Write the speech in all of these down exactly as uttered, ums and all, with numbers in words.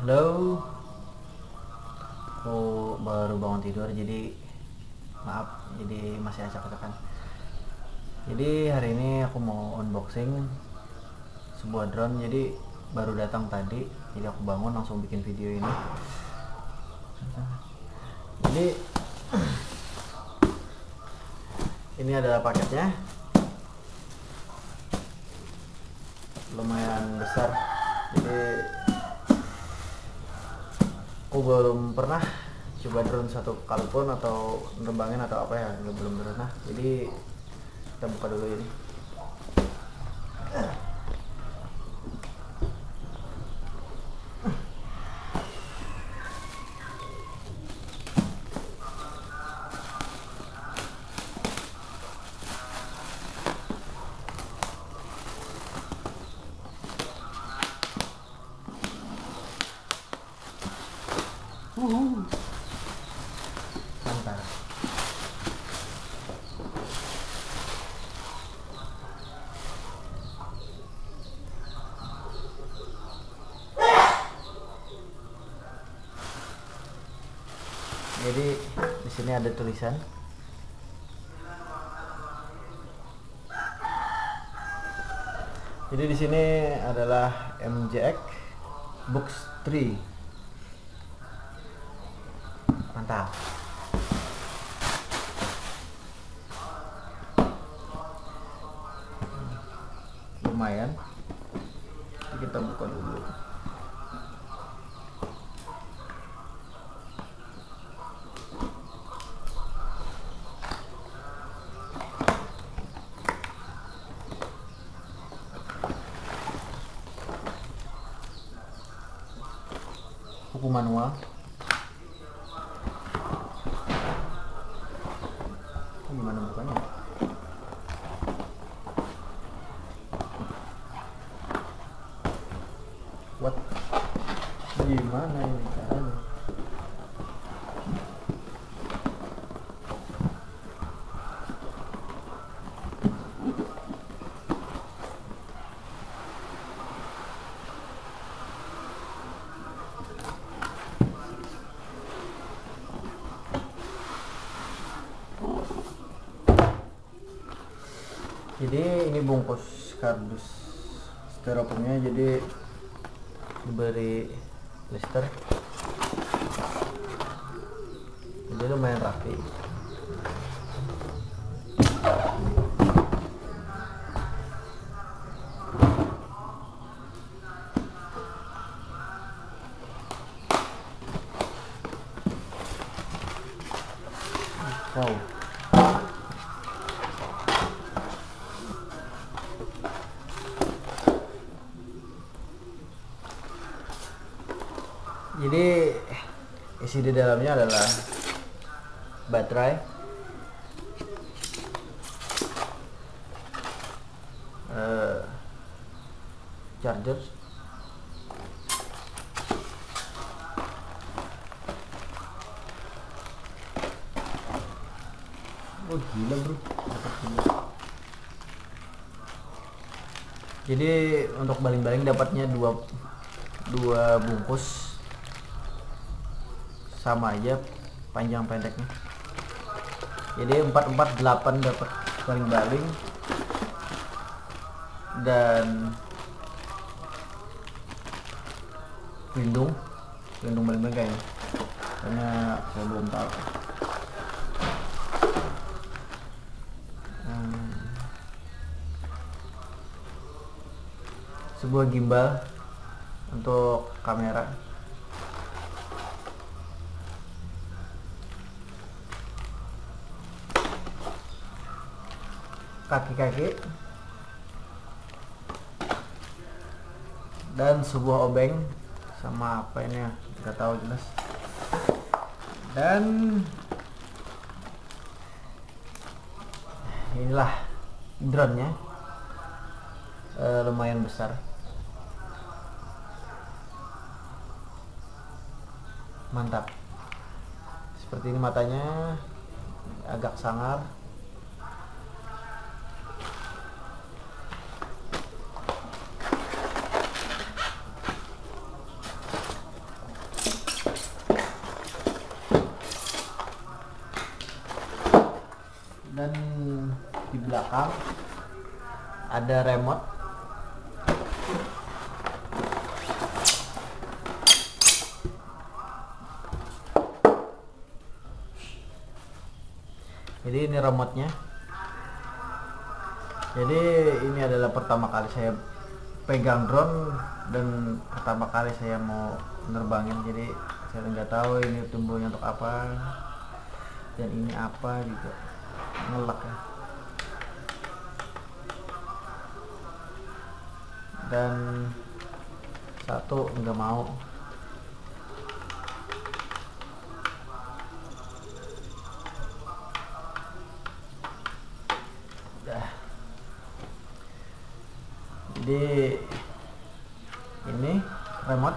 Halo, aku baru bangun tidur jadi maaf, jadi masih acak-acakan. Jadi hari ini aku mau unboxing sebuah drone, jadi baru datang tadi, jadi aku bangun langsung bikin video ini. Jadi ini adalah paketnya, lumayan besar. Jadi aku belum pernah coba drone satu kalipun atau nerbangin atau apa ya, belum pernah. Jadi kita buka dulu ini. Uhuh. Mantap. Jadi di sini ada tulisan. Jadi di sini adalah M J X Box tiga. Mantap. Lumayan. Jadi kita buka dulu. Buku manual. Gimana bukanya? What? Gimana ini caranya? Jadi ini bungkus kardus styrofoamnya, jadi diberi blister, jadi lumayan rapi. Wow. Jadi isi di dalamnya adalah baterai, uh, charger, oh gila bro. Jadi untuk baling-baling dapatnya dua dua bungkus, sama aja panjang pendeknya. Jadi empat empat delapan dapat baling-baling dan pelindung pelindung baling-baling kayaknya, karena saya belum tahu. hmm. Sebuah gimbal untuk kamera, kaki-kaki, dan sebuah obeng sama apa ini ya, nggak tahu jelas. Dan inilah drone-nya, e, lumayan besar, mantap. Seperti ini matanya, agak sangar. belakang, ada remote. Jadi ini remote-nya. Jadi ini adalah pertama kali saya pegang drone dan pertama kali saya mau nerbangin, jadi saya nggak tahu ini tumbuhnya untuk apa dan ini apa juga, ngelak ya. Dan satu nggak mau. Udah. Jadi ini remote,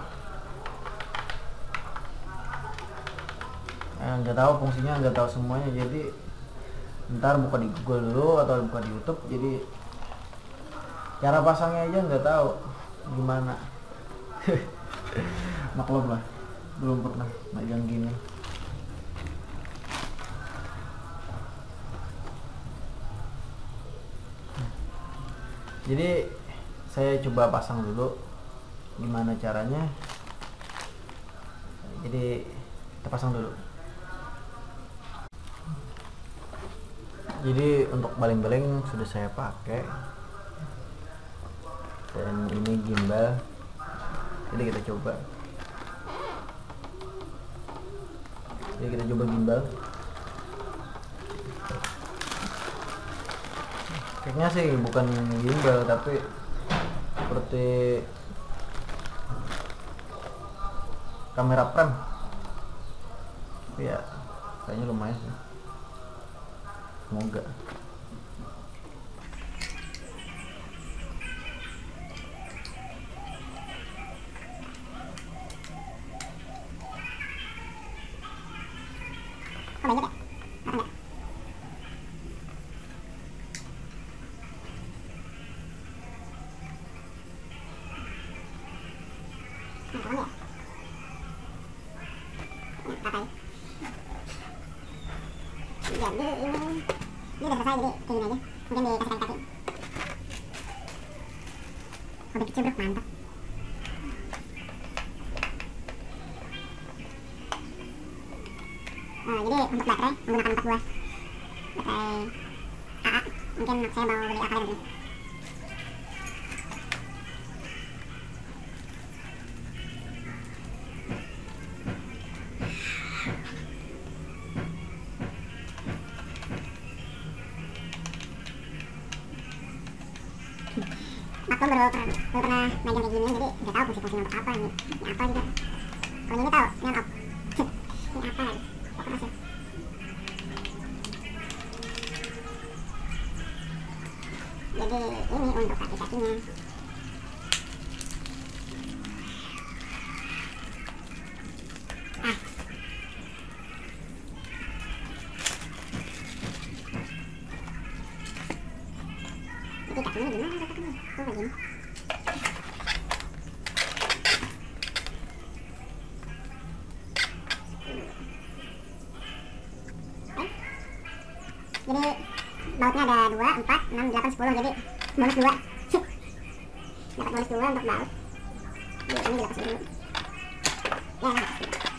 eh, nggak tahu fungsinya, nggak tahu semuanya, jadi ntar buka di Google dulu atau buka di YouTube. Jadi cara pasangnya aja nggak tahu gimana. Maklum lah, belum pernah megang gini. Jadi saya coba pasang dulu gimana caranya. Jadi kita pasang dulu. Jadi untuk baling-baling sudah saya pakai, dan ini gimbal. Jadi kita coba. Jadi kita coba gimbal. Kayaknya sih bukan gimbal tapi seperti kamera pram. Ya, kayaknya lumayan sih. Semoga. Oh, banyak ya? Apa enggak? Nah, kawan ya? Nah, pakai. Jadi ini ini udah selesai, jadi kayak gini aja. Mungkin dikasih kaki. Udah kecil bro, mantap. Nah, jadi untuk baterai menggunakan empat buah baterai A A. Mungkin saya mau beli A kalian ini. Maklum baru, baru pernah megang kayak gini, jadi nggak tahu fungsi-fungsinya untuk apa ini. Ini apa juga. Kalau ini tahu, ini off. Ini apa lagi? Fokus ya. Jadi ini untuk kaki-kakinya. Ah. Jadi kakinya gimana letaknya? Oh begini. Jadi bautnya ada dua, empat, enam, delapan, sepuluh, jadi bonus dua. Dapat bonus dua untuk baut. Jadi ini dilepas dulu. Ya, nah.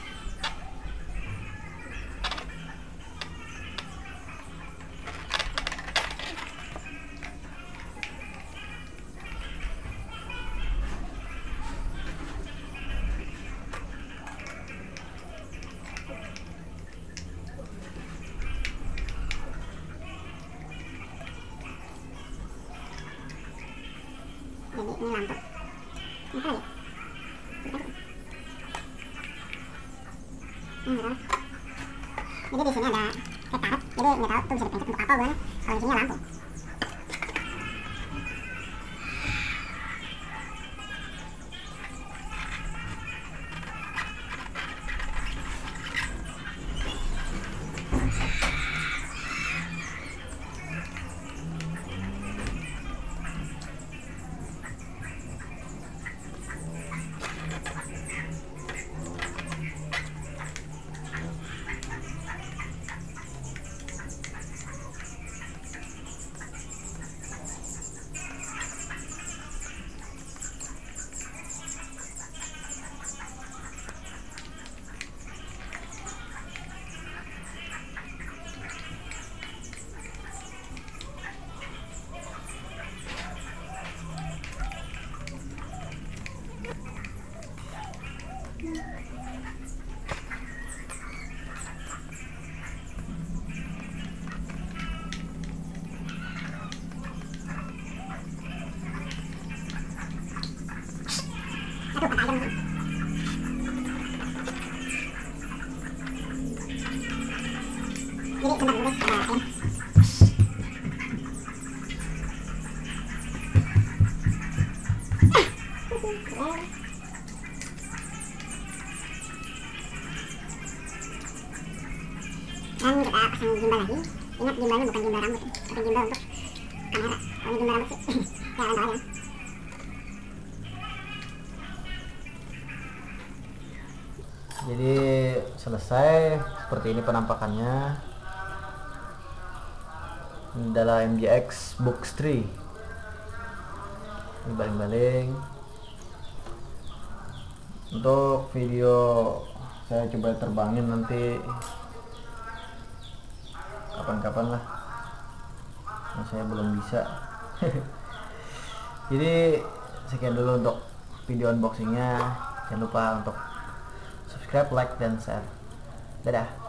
Jadi ini lampu. Apa ya? Hmm, jadi di sini ada karet, jadi nggak tahu tuh bisa dipencet untuk apa bukan? Kalau di sini lampu. Aduh, kata aja. Jadi sebentar dulu guys, ada ayam. Dan kita pasang gimbal lagi. Ingat gimbalnya bukan gimbal rambut, tapi gimbal untuk kamera. Kalau gimbal rambut sih, ya ada aja. Jadi selesai, seperti ini penampakannya. Ini adalah M G X Box tiga. Ini baling-baling. Untuk video saya coba terbangin nanti kapan-kapan lah. Nah, saya belum bisa. Jadi sekian dulu untuk video unboxingnya. Jangan lupa untuk subscribe, like, dan share. Dadah.